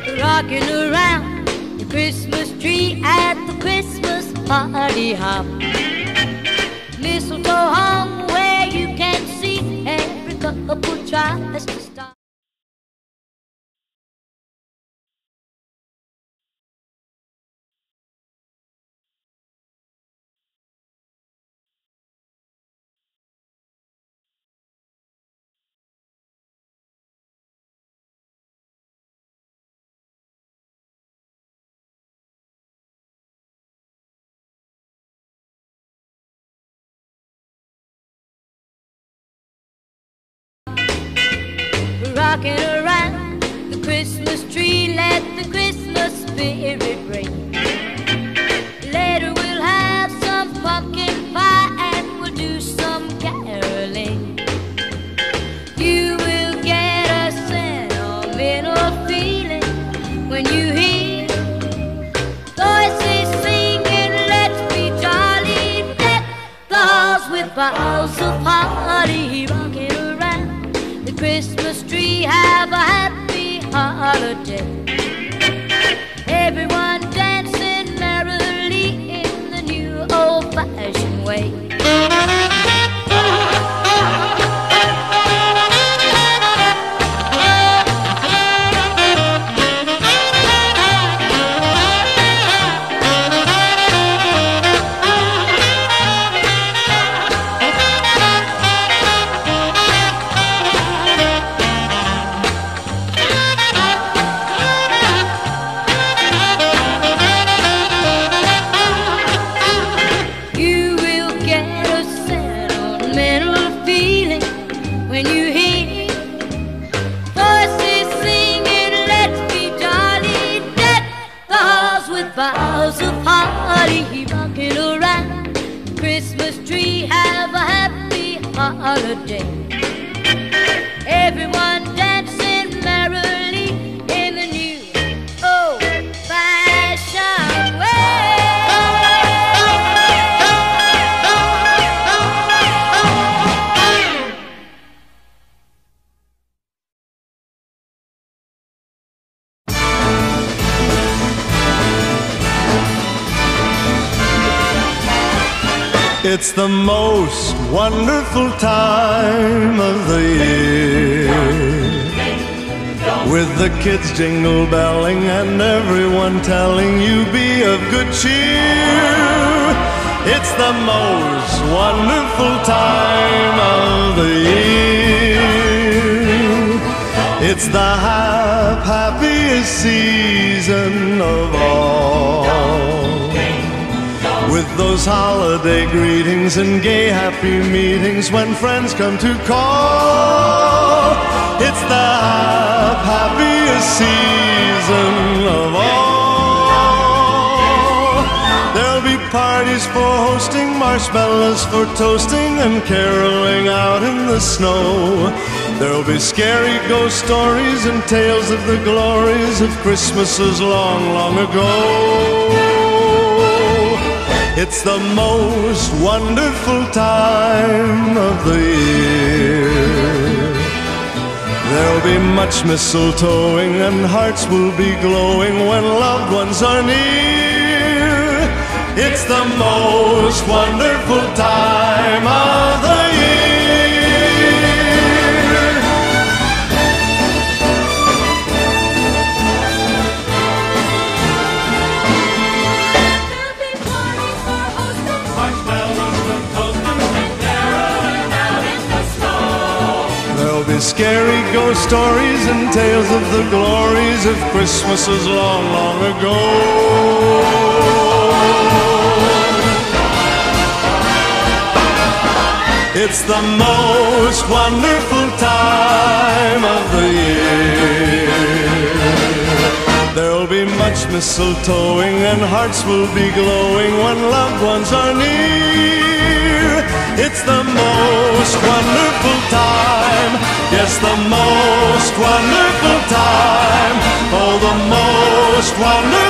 rocking around the Christmas tree at the Christmas party hop. Mistletoe hung where you can see every couple tries to stop. Rocking around the Christmas tree, let the Christmas spirit ring. Later we'll have some pumpkin pie and we'll do some caroling. You will get a sentimental feeling when you hear voices singing, let's be jolly, deck the halls with boughs of holly. Rocking around the Christmas tree, have a happy holiday. Everyone dancing merrily in the new old-fashioned way. When you hear voices singing, let's be jolly, deck the halls with boughs of holly. Rocking around the Christmas tree, have a happy holiday. Everyone dancing merrily in the new old-fashioned way. It's the most wonderful time of the year, with the kids jingle belling and everyone telling you be of good cheer. It's the most wonderful time of the year. It's the happiest season of all, with those holiday greetings and gay happy meetings when friends come to call. It's the happiest season of all. There'll be parties for hosting, marshmallows for toasting, and caroling out in the snow. There'll be scary ghost stories and tales of the glories of Christmases long, long ago. It's the most wonderful time of the year. There'll be much mistletoeing and hearts will be glowing when loved ones are near. It's the most wonderful time of the year. Scary ghost stories and tales of the glories of Christmases long, long ago. It's the most wonderful time of the year. There'll be much mistletoeing and hearts will be glowing when loved ones are near. It's the most wonderful time, yes, the most wonderful time, oh, the most wonderful